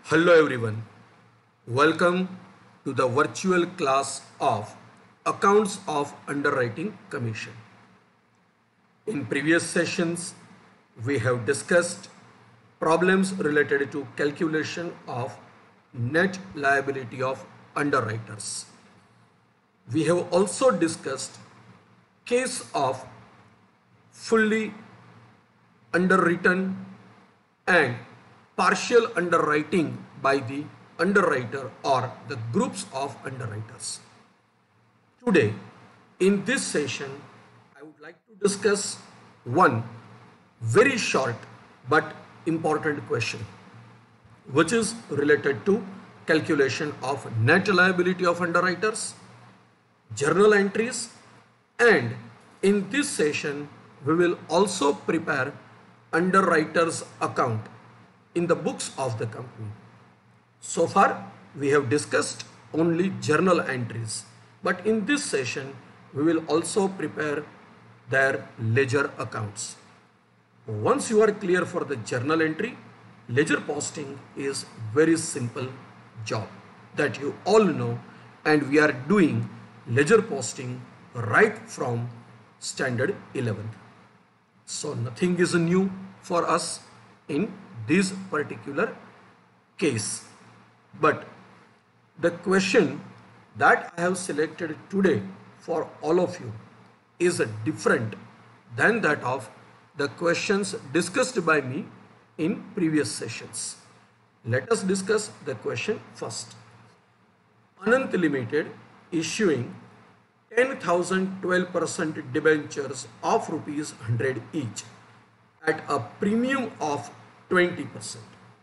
Hello everyone. Welcome to the virtual class of Accounts of Underwriting Commission. In previous sessions, we have discussed problems related to calculation of net liability of underwriters. We have also discussed case of fully underwritten and partial underwriting by the underwriter or the groups of underwriters. Today, in this session, I would like to discuss one very short but important question, which is related to calculation of net liability of underwriters, journal entries, and in this session, we will also prepare underwriter's account in the books of the company. So far, we have discussed only journal entries, but in this session, we will also prepare their ledger accounts. Once you are clear for the journal entry, ledger posting is very simple job that you all know, and we are doing ledger posting right from standard 11th. So nothing is new for us in this particular case. But the question that I have selected today for all of you is different than that of the questions discussed by me in previous sessions. Let us discuss the question first. Anant Limited issuing 10,000 12% debentures of rupees 100 each at a premium of 20%.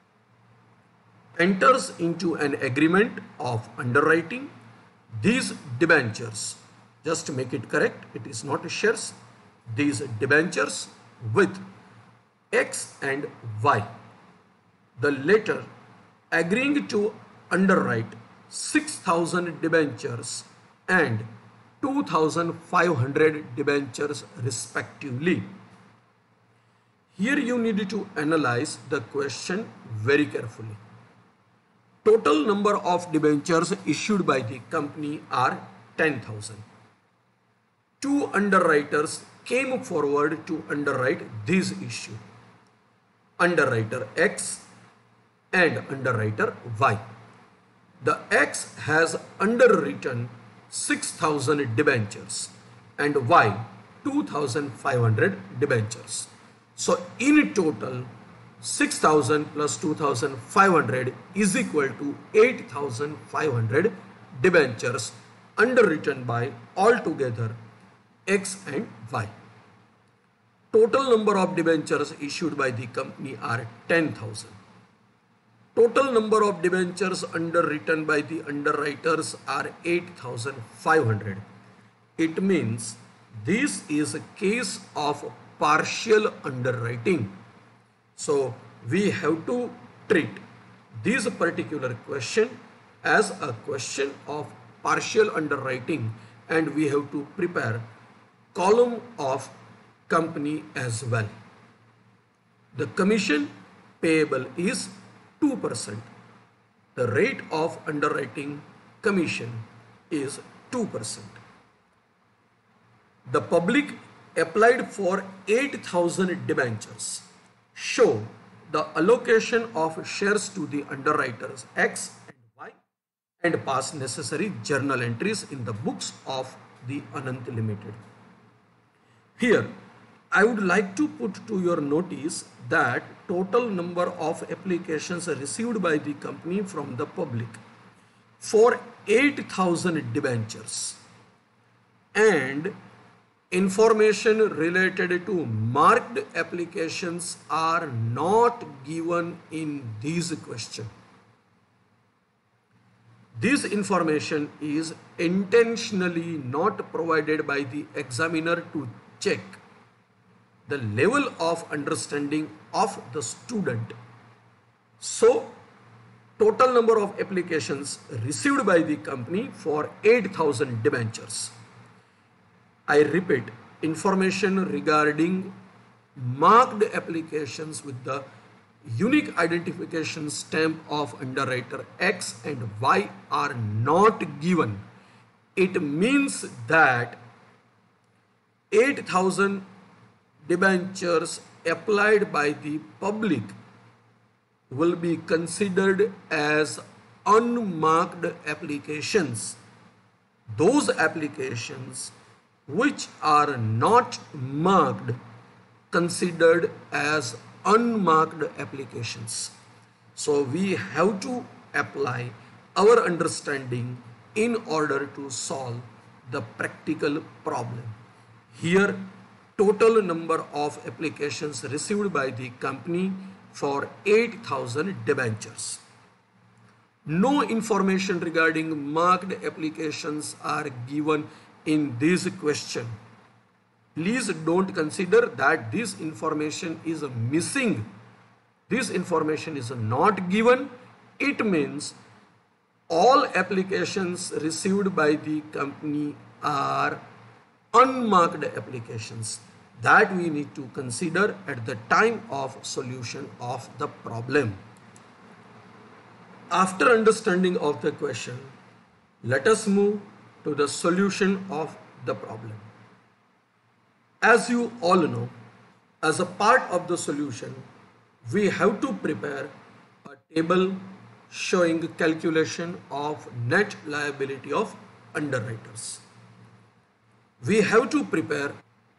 Enters into an agreement of underwriting these debentures. Just to make it correct, it is not shares. These debentures with X and Y. The latter agreeing to underwrite 6,000 debentures and 2,500 debentures respectively. Here you need to analyze the question very carefully. Total number of debentures issued by the company are 10,000. Two underwriters came forward to underwrite this issue. Underwriter X and underwriter Y. The X has underwritten 6,000 debentures and Y 2,500 debentures. So in total 6,000 plus 2,500 is equal to 8,500 debentures underwritten by altogether X and Y. Total number of debentures issued by the company are 10,000. Total number of debentures underwritten by the underwriters are 8,500. It means this is a case of partial underwriting. So we have to treat this particular question as a question of partial underwriting, and we have to prepare column of company as well. The commission payable is 2%. The rate of underwriting commission is 2%. The public applied for 8,000 debentures. Show the allocation of shares to the underwriters X and Y and pass necessary journal entries in the books of the Anant Limited. Here, I would like to put to your notice that total number of applications received by the company from the public for 8,000 debentures, and information related to marked applications are not given in this question. This information is intentionally not provided by the examiner to check the level of understanding of the student. So, total number of applications received by the company for 8,000 debentures. I repeat, information regarding marked applications with the unique identification stamp of underwriter X and Y are not given, it means that 8,000 debentures applied by the public will be considered as unmarked applications. Those applications which are not marked considered as unmarked applications. So we have to apply our understanding in order to solve the practical problem. Here, total number of applications received by the company for 8,000 debentures. No information regarding marked applications are given in this question. Please don't consider that this information is missing. This information is not given. It means all applications received by the company are unmarked applications that we need to consider at the time of solution of the problem. After understanding of the question, let us move to the solution of the problem. As you all know, as a part of the solution, we have to prepare a table showing calculation of net liability of underwriters. We have to prepare.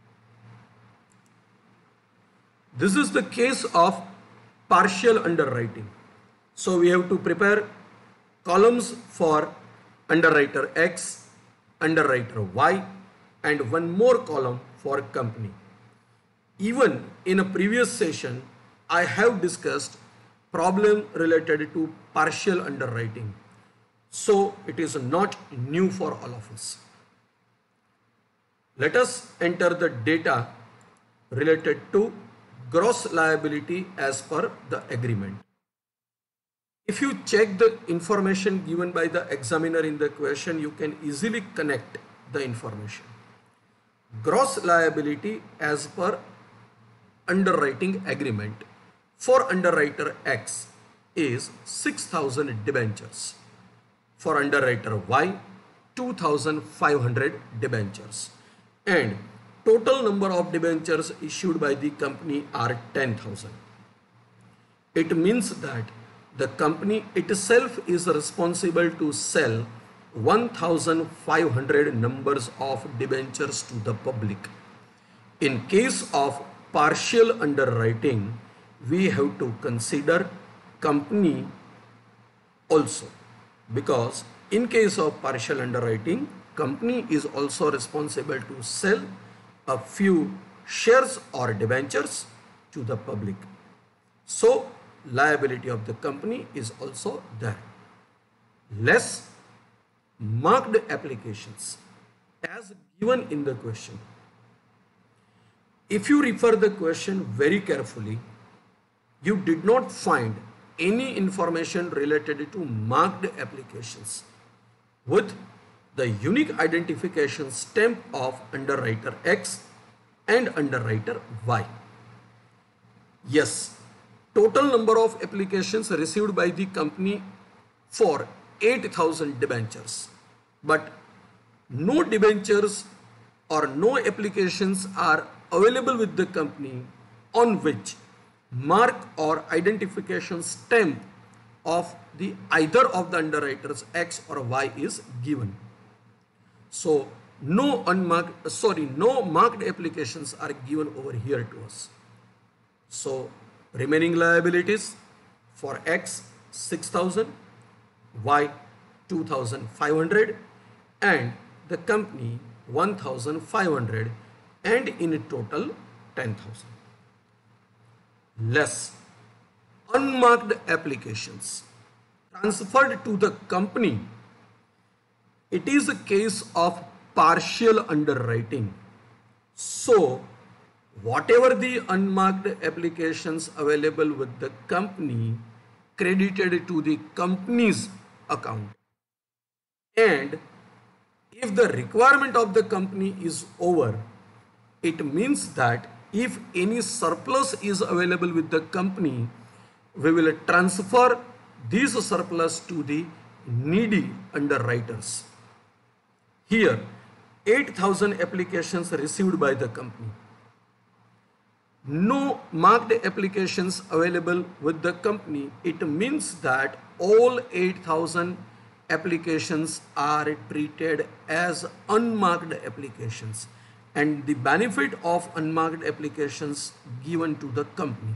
This is the case of partial underwriting. So we have to prepare columns for underwriter X, underwriter Y, and one more column for company. Even in a previous session, I have discussed problem related to partial underwriting. So it is not new for all of us. Let us enter the data related to gross liability as per the agreement. If you check the information given by the examiner in the question, you can easily connect the information. Gross liability as per underwriting agreement for underwriter X is 6,000 debentures. For underwriter Y, 2,500 debentures. And total number of debentures issued by the company are 10,000. It means that the company itself is responsible to sell 1,500 numbers of debentures to the public. In case of partial underwriting, we have to consider company also, because in case of partial underwriting, company is also responsible to sell a few shares or debentures to the public. So liability of the company is also there. Less marked applications as given in the question. If you refer the question very carefully, you did not find any information related to marked applications with the unique identification stamp of underwriter X and underwriter Y. Yes, total number of applications received by the company for 8,000 debentures, but no debentures or no applications are available with the company on which mark or identification stamp of the either of the underwriters X or Y is given. So no marked applications are given over here to us. So remaining liabilities for X 6,000, Y 2,500, and the company 1,500, and in total 10,000. Less unmarked applications transferred to the company. It is a case of partial underwriting. So whatever the unmarked applications available with the company credited to the company's account, and if the requirement of the company is over, it means that if any surplus is available with the company, we will transfer these surplus to the needy underwriters. Here, 8,000 applications received by the company. No marked applications available with the company. It means that all 8,000 applications are treated as unmarked applications, and the benefit of unmarked applications given to the company.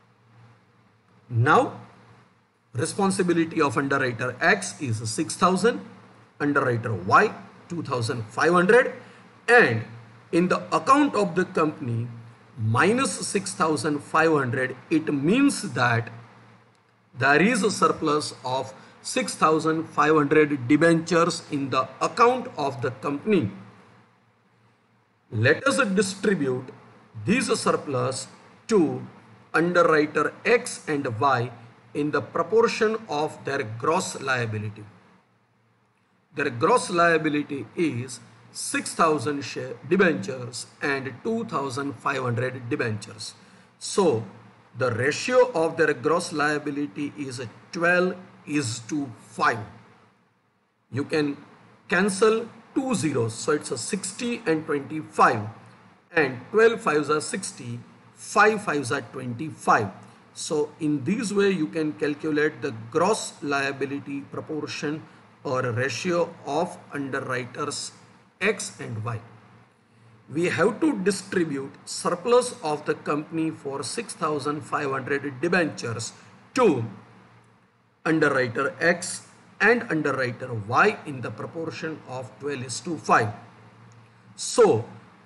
Now, responsibility of underwriter X is 6,000, underwriter Y 2,500, and in the account of the company minus 6,500, it means that there is a surplus of 6,500 debentures in the account of the company. Let us distribute these surplus to underwriter X and Y in the proportion of their gross liability. Their gross liability is 6,000 debentures and 2,500 debentures. So the ratio of their gross liability is 12:5. You can cancel 2 zeros, so it's a 60 and 25, and 12 fives are 60, 5 fives are 25. So in this way you can calculate the gross liability proportion or ratio of underwriters X and Y. We have to distribute surplus of the company for 6,500 debentures to underwriter X and underwriter Y in the proportion of 12:5. So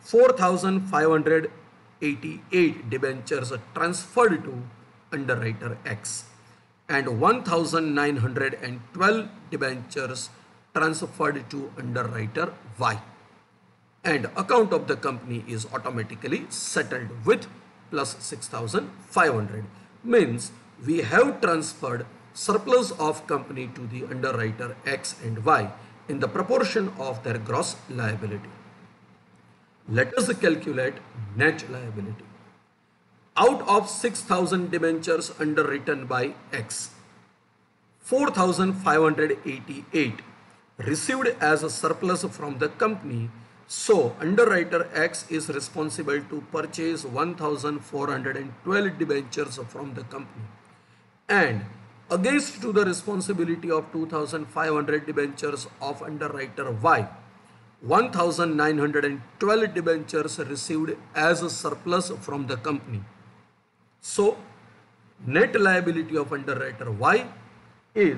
4,588 debentures are transferred to underwriter X and 1,912 debentures transferred to underwriter Y, and account of the company is automatically settled with plus 6,500. Means we have transferred surplus of company to the underwriter X and Y in the proportion of their gross liability. Let us calculate net liability. Out of 6,000 debentures underwritten by X, 4,588 received as a surplus from the company. So underwriter X is responsible to purchase 1,412 debentures from the company, and against to the responsibility of 2,500 debentures of underwriter Y, 1,912 debentures received as a surplus from the company. So net liability of underwriter Y is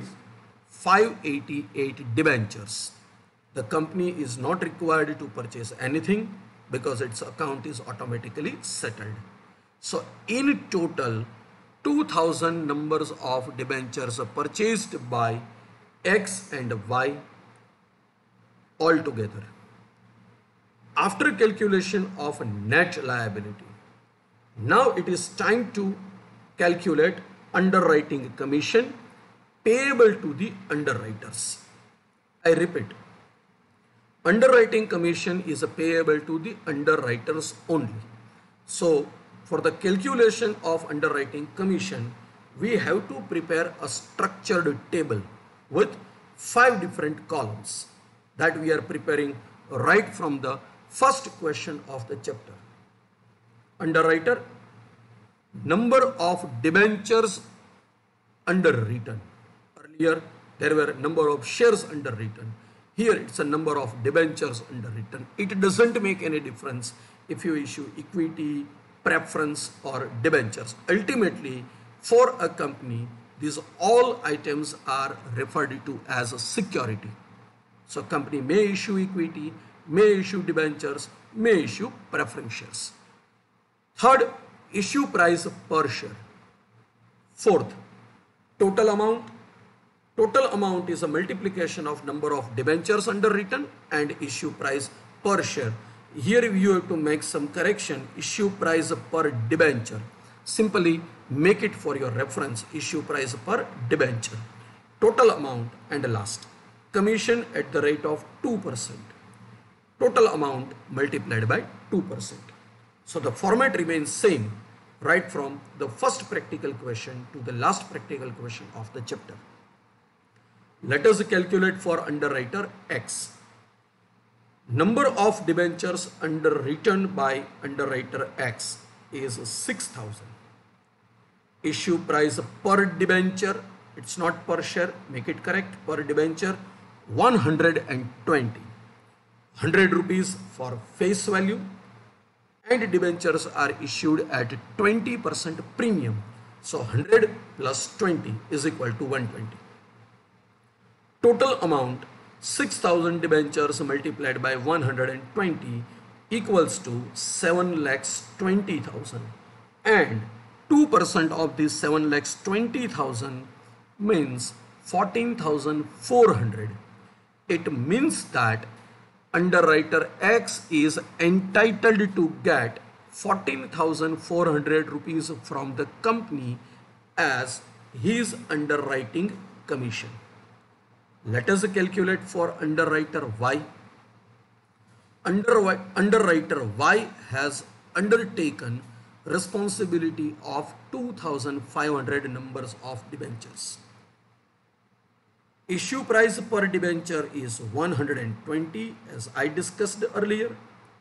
588 debentures. The company is not required to purchase anything because its account is automatically settled. So in total 2,000 numbers of debentures are purchased by X and Y altogether. After calculation of net liability, now it is time to calculate underwriting commission payable to the underwriters. I repeat, underwriting commission is payable to the underwriters only. So for the calculation of underwriting commission, we have to prepare a structured table with 5 different columns that we are preparing right from the first question of the chapter. Underwriter, number of debentures underwritten. Earlier there were number of shares underwritten. Here it's a number of debentures underwritten. It doesn't make any difference if you issue equity, preference or debentures. Ultimately for a company, these all items are referred to as a security. So company may issue equity, may issue debentures, may issue preference shares. Third, issue price per share. Fourth, total amount. Total amount is a multiplication of number of debentures underwritten and issue price per share. Here you have to make some correction. Issue price per debenture. Simply make it for your reference. Issue price per debenture. Total amount, and last, commission at the rate of 2%. Total amount multiplied by 2%. So the format remains same. right from the first practical question to the last practical question of the chapter. Let us calculate for underwriter X. Number of debentures underwritten by underwriter X is 6,000. Issue price per debenture, it's not per share, make it correct, per debenture 120. 100 rupees for face value, and debentures are issued at 20% premium. So 100 plus 20 is equal to 120. Total amount 6,000 debentures multiplied by 120 equals to 7,20,000, and 2% of this 7,20,000 means 14,400. It means that underwriter X is entitled to get 14,400 rupees from the company as his underwriting commission. Let us calculate for underwriter Y. Underwriter Y has undertaken responsibility of 2,500 numbers of debentures. Issue price per debenture is 120 as I discussed earlier.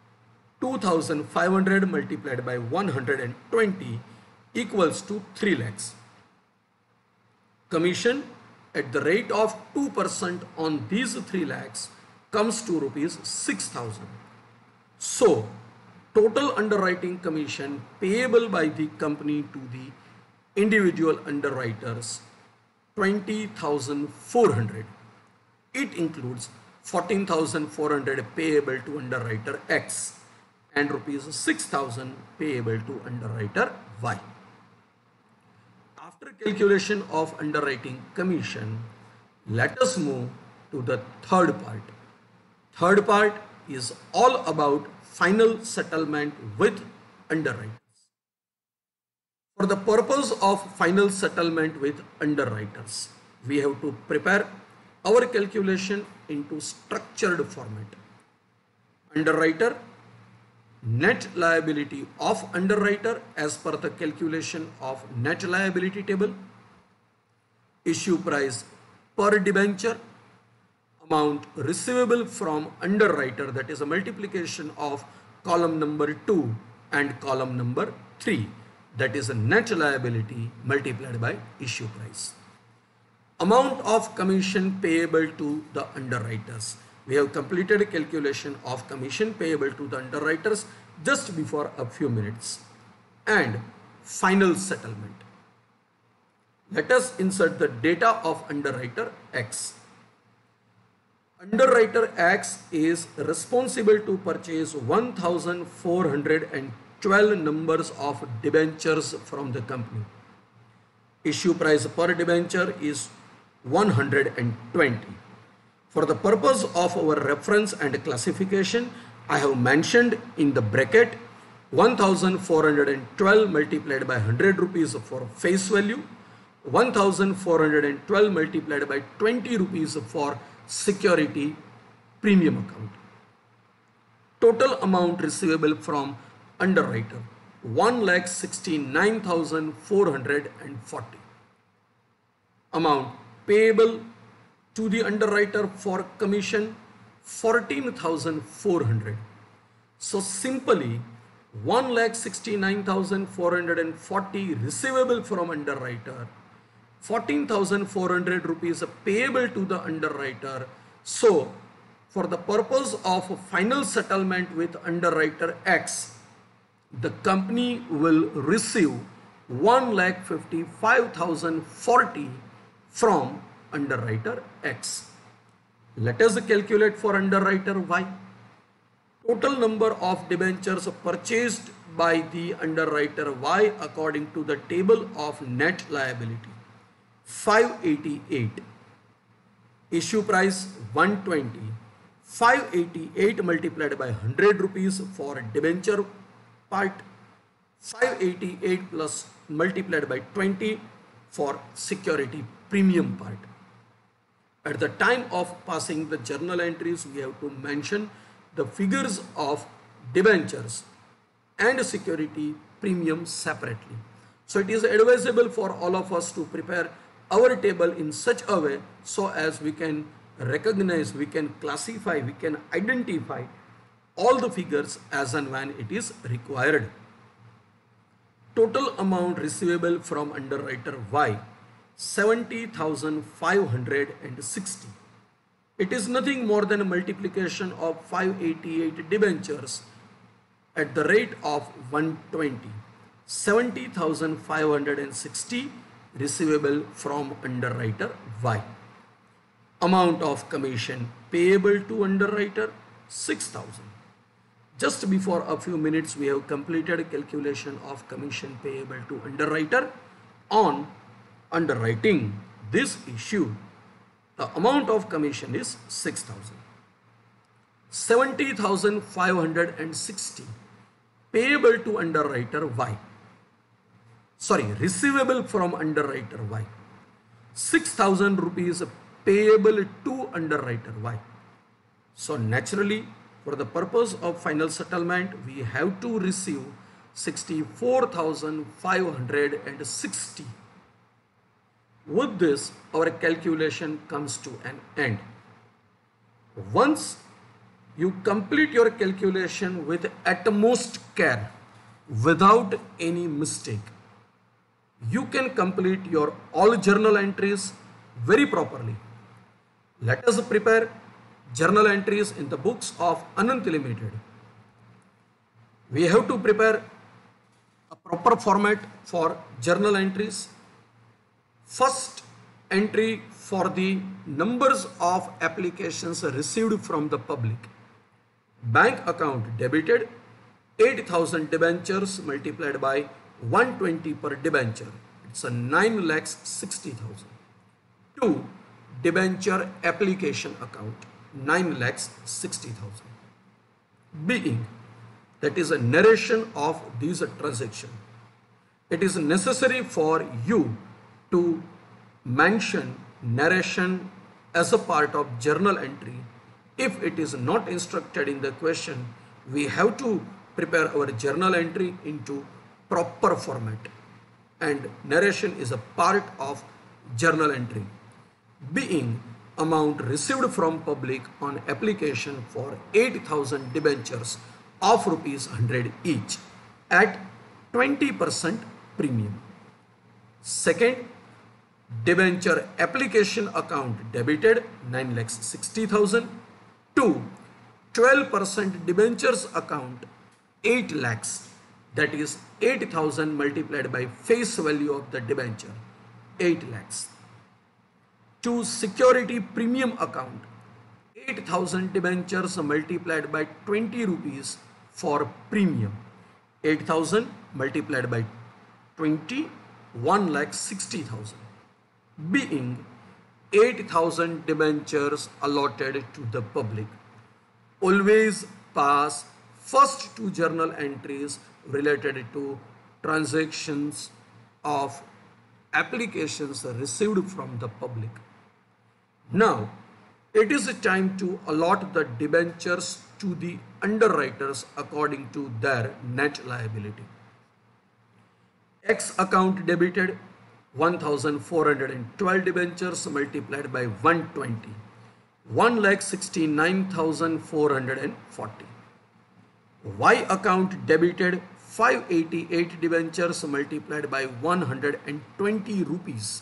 2,500 multiplied by 120 equals to 3 lakhs. Commission at the rate of 2% on these 3 lakhs comes to rupees 6,000. So, total underwriting commission payable by the company to the individual underwriters 20,400. It includes 14,400 payable to underwriter X and rupees 6,000 payable to underwriter Y. After calculation of underwriting commission, let us move to the third part. Third part is all about final settlement with underwriters. For the purpose of final settlement with underwriters, we have to prepare our calculation into structured format. Underwriter, net liability of underwriter as per the calculation of net liability table, issue price per debenture, amount receivable from underwriter, that is a multiplication of column number 2 and column number 3, that is a net liability multiplied by issue price. Amount of commission payable to the underwriters. We have completed a calculation of commission payable to the underwriters just before a few minutes. And final settlement. Let us insert the data of underwriter X. Underwriter X is responsible to purchase 1,412 numbers of debentures from the company. Issue price per debenture is 120. For the purpose of our reference and classification, I have mentioned in the bracket 1,412 multiplied by 100 rupees for face value, 1,412 multiplied by 20 rupees for security premium account. Total amount receivable from underwriter 1,69,440. Amount payable to the underwriter for commission 14,400. So simply 1,69,440 receivable from underwriter, 14,400 rupees payable to the underwriter. So for the purpose of final settlement with underwriter X, the company will receive 1,55,040 from underwriter X. Let us calculate for underwriter Y. Total number of debentures purchased by the underwriter Y according to the table of net liability 588. Issue price 120. 588 multiplied by 100 rupees for debenture part, 588 plus multiplied by 20 for security premium part. At the time of passing the journal entries, we have to mention the figures of debentures and security premium separately. So it is advisable for all of us to prepare our table in such a way so as we can recognize, we can classify, we can identify all the figures as and when it is required. Total amount receivable from underwriter Y, 70,560. It is nothing more than a multiplication of 588 debentures at the rate of 120. 70,560 receivable from underwriter Y. Amount of commission payable to underwriter 6,000. Just before a few minutes we have completed calculation of commission payable to underwriter on underwriting this issue. The amount of commission is 6,000. 70,560 payable to underwriter Y. Receivable from underwriter Y. 6,000 rupees payable to underwriter Y. So naturally, for the purpose of final settlement, we have to receive 64,560. With this, our calculation comes to an end. Once you complete your calculation with utmost care, without any mistake, you can complete your all journal entries very properly. Let us prepare journal entries in the books of Anant Limited. We have to prepare a proper format for journal entries. First entry for the numbers of applications received from the public. Bank account debited 8,000 debentures multiplied by 120 per debenture. It's a 9,60,000. 2. Debenture application account 9,60,000. Being that is a narration of these transaction. It is necessary for you to mention narration as a part of journal entry. If it is not instructed in the question, we have to prepare our journal entry into proper format, and narration is a part of journal entry. Being amount received from public on application for 8,000 debentures of rupees 100 each at 20% premium. Second, debenture application account debited 9,60,000 to 12% debentures account 8 lakhs, that is 8,000 multiplied by face value of the debenture 8 lakhs. To security premium account 8,000 debentures multiplied by 20 rupees for premium. 8,000 multiplied by 20, 1,60,000. Being 8,000 debentures allotted to the public. Always pass first two journal entries related to transactions of applications received from the public. Now, it is time to allot the debentures to the underwriters according to their net liability. X account debited 1,412 debentures multiplied by 120, 1,69,440. Y account debited 588 debentures multiplied by 120 rupees,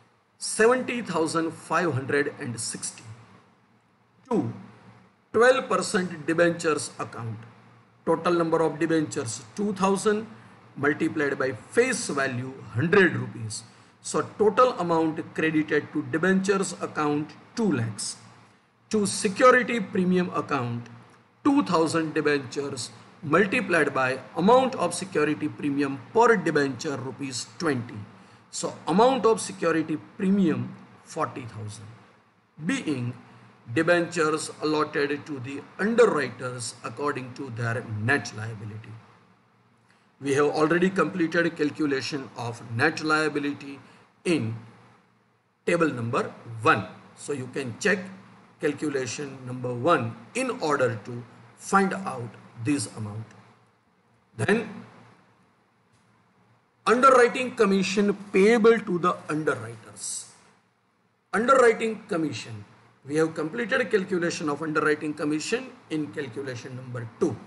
70,560. 2. 12% debentures account. Total number of debentures 2,000 multiplied by face value 100 rupees. So total amount credited to debentures account 2 lakhs. To security premium account 2,000 debentures multiplied by amount of security premium per debenture rupees 20. So amount of security premium 40,000. Being debentures allotted to the underwriters according to their net liability. We have already completed calculation of net liability in table number 1. So you can check calculation number 1 in order to find out this amount. Then underwriting commission payable to the underwriters. Underwriting commission. We have completed calculation of underwriting commission in calculation number 2.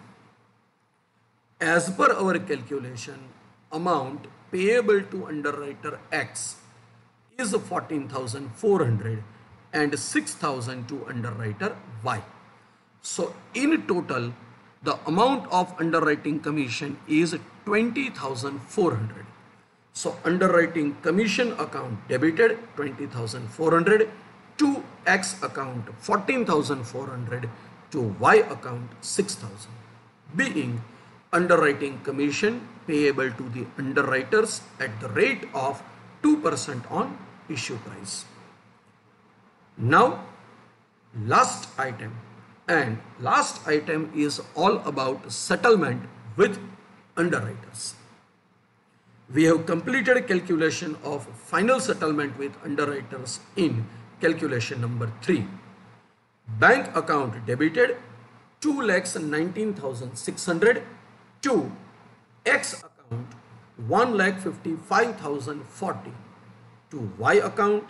As per our calculation, amount payable to underwriter X is 14,400 and 6,000 to underwriter Y. So in total, the amount of underwriting commission is 20,400. So underwriting commission account debited 20,400 to X account 14,400 to Y account 6,000, being underwriting commission payable to the underwriters at the rate of 2% on issue price. Now last item, and last item is all about settlement with underwriters. We have completed calculation of final settlement with underwriters in calculation number 3. Bank account debited 2,19,600 to X account 1,55,040 to Y account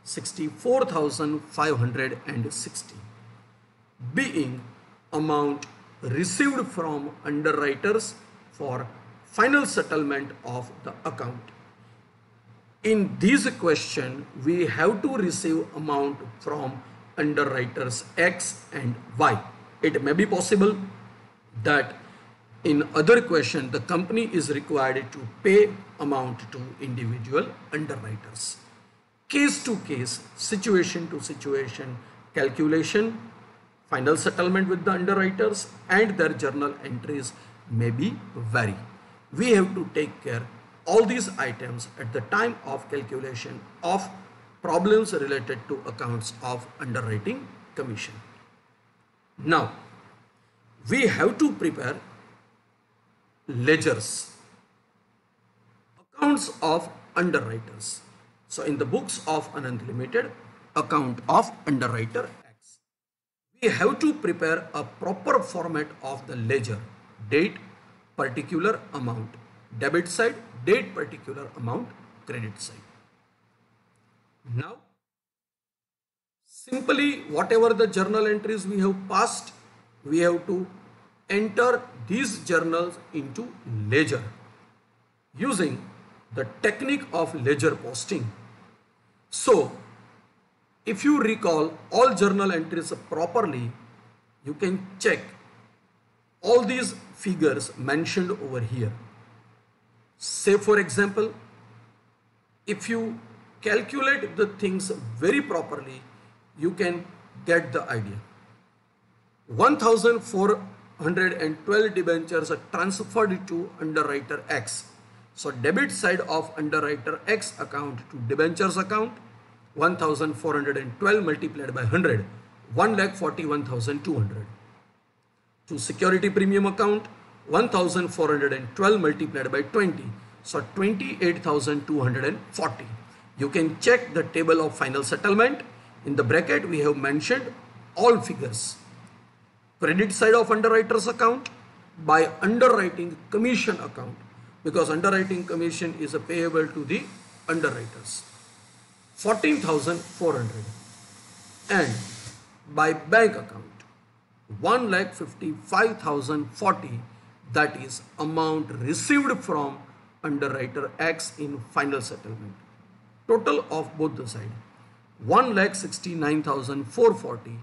64,560, being amount received from underwriters for final settlement of the account. In this question, we have to receive amount from underwriters X and Y. It may be possible that in other question, the company is required to pay amount to individual underwriters. Case to case, situation to situation calculation, final settlement with the underwriters and their journal entries may be vary. We have to take care all these items at the time of calculation of problems related to accounts of underwriting commission. Now, we have to prepare ledgers, accounts of underwriters. So in the books of Anand Limited, account of underwriter X, we have to prepare a proper format of the ledger: date, particular amount, debit side, date, particular amount, credit side. Now, simply whatever the journal entries we have passed, we have to enter these journals into ledger using the technique of ledger posting. So, if you recall all journal entries properly, you can check all these figures mentioned over here. Say for example, if you calculate the things very properly, you can get the idea. 1,412 debentures are transferred to underwriter X. So debit side of underwriter X account to debentures account, 1,412 multiplied by 100, 1,41,200. To security premium account, 1,412 multiplied by 20, so 28,240. You can check the table of final settlement. In the bracket we have mentioned all figures. Credit side of underwriters account by underwriting commission account, because underwriting commission is payable to the underwriters, 14,400, and by bank account 1,55,040, that is amount received from underwriter X in final settlement. Total of both the side, 1,69,440,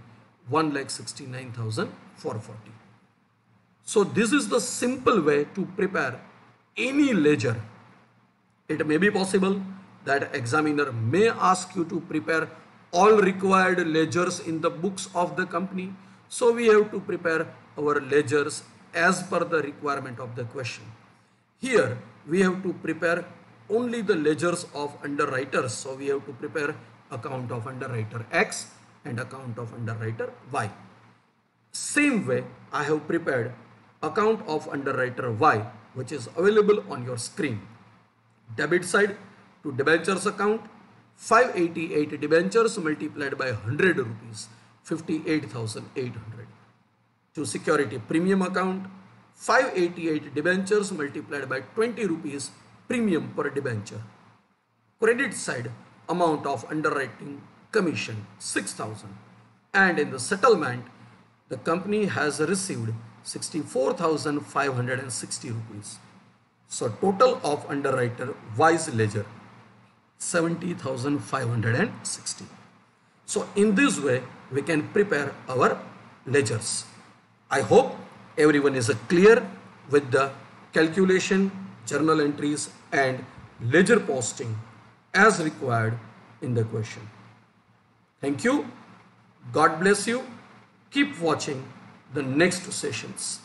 1,69,440. So this is the simple way to prepare any ledger. It may be possible that examiner may ask you to prepare all required ledgers in the books of the company. So we have to prepare our ledgers as per the requirement of the question. Here we have to prepare only the ledgers of underwriters. So we have to prepare account of underwriter X and account of underwriter Y. Same way I have prepared account of underwriter Y, which is available on your screen. Debit side to debentures account, 588 debentures multiplied by 100 rupees, 58,800. To security premium account, 588 debentures multiplied by 20 rupees premium per debenture. Credit side amount of underwriting commission 6,000, and in the settlement the company has received 64,560 rupees. So total of underwriter wise ledger 70,560. So in this way we can prepare our ledgers. I hope everyone is clear with the calculation, journal entries and ledger posting as required in the question. Thank you. God bless you. Keep watching the next sessions.